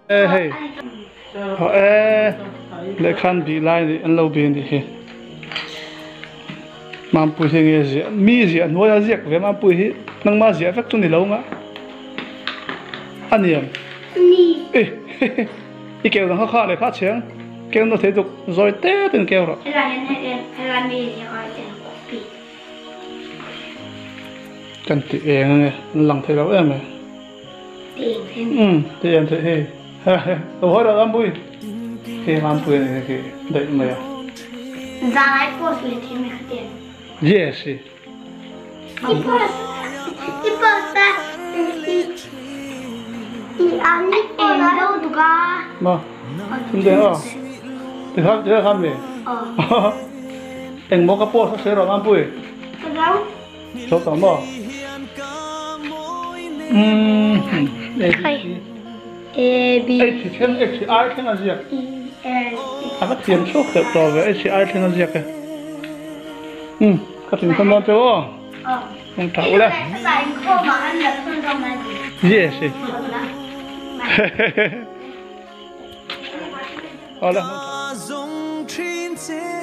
hey họ lại khăn bị lại thì ăn lâu bên thì he mà bùi thì nghe gì mi gì nuôi ra giặc về mà bùi hi năng mà gì phát trong thì lâu mà anh em ê cái kêu nó khó lại phát triển kêu nó thể dục rồi té từng kêu rồi cần tự em này lòng thấy lâu em này tự em thấy he tôi hỏi đâu anh bùi khi mà bùi này thì đợi mày ra lại post lên thì mình tiền yes cái post ra thì anh em đâu được à mà không được à thì khác gì em mua cái post sẽ rồi anh bùi đâu số tầm bao A B H thêm H I thêm là gì ạ? À cái tiền số được rồi với H I thêm là gì ạ? Cái tiền không bao nhiêu? Không thấu đấy. Tại khô mà ăn được hơn trong này. Yes. Hả?